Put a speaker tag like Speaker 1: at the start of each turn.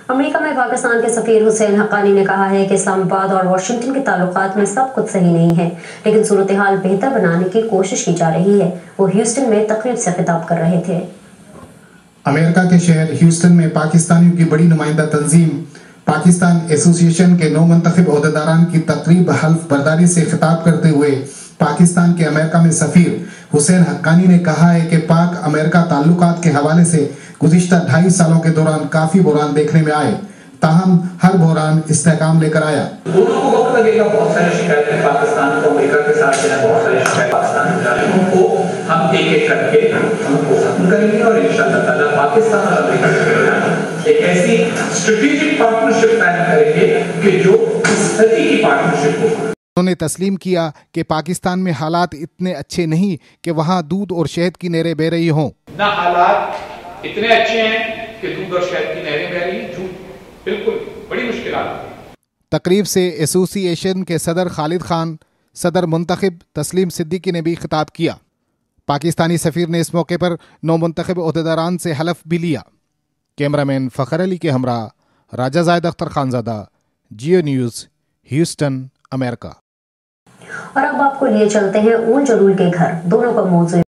Speaker 1: امریکہ میں پاکستان کے سفیر حسین حقانی نے کہا ہے کہ اسلام آباد اور واشنگٹن کے تعلقات میں سب کچھ صحیح نہیں ہے، لیکن صورتحال بہتر بنانے کی کوشش کی جا رہی ہے۔ وہ ہیوسٹن میں تقریب سے خطاب کر رہے تھے۔
Speaker 2: امریکہ کے شہر ہیوسٹن میں پاکستانیوں کی بڑی نمائندہ تنظیم پاکستان ایسوسی ایشن کے نو منتخب عہدیداران کی تقریب حلف برداری سے خطاب کرتے ہوئے پاکستان کے امریکہ میں سفیر حسین حقانی نے کہا ہے کہ پاک امریکہ تعلقات کے حوالے سے گزشتہ 2.5 سالوں کے دوران کافی بحران دیکھنے میں آئے، تاہم ہر بحران استحکام لے کر آیا۔
Speaker 3: دونوں کو وقت لگے گا، بہت ساری شکایتیں پاکستان کو امریکہ کے ساتھ ہیں، بہت ساری شکایتیں پاکستان ان کو ہم ایک ایک کر کے ان کو ختم کریں گے اور انشاءاللہ تعالیٰ پاکستان اور امریکہ کے درمیان ایک ایسی اسٹریٹجک پارٹنرشپ قائم کریں گے کہ جو اس صدی کی پارٹنرشپ ہو۔
Speaker 2: انہوں نے تسلیم کیا کہ پاکستان میں حالات اتنے اچھے نہیں کہ وہاں دودھ اور شہد کی نہریں بہہ رہی ہوں۔
Speaker 3: نہ حالات اتنے اچھے ہیں کہ دودھ اور شہد کی نہریں بہہ رہی ہیں، جھوٹ، بالکل بڑی مشکلات ہیں۔
Speaker 2: تقریب سے ایسوسی ایشن کے صدر خالد خان، صدر منتخب تسلیم صدیقی نے بھی خطاب کیا۔ پاکستانی سفیر نے اس موقع پر نو منتخب عہدیداران سے حلف بھی لیا۔ کیمرامین فخر علی کے ہمراہ راجہ زائد اختر خانزادہ، جیو نیوز، ہیوسٹن، امریکہ۔
Speaker 1: اور اب آپ کو لیے چلتے ہیں اون جلول کے گھر، دونوں کا موضوع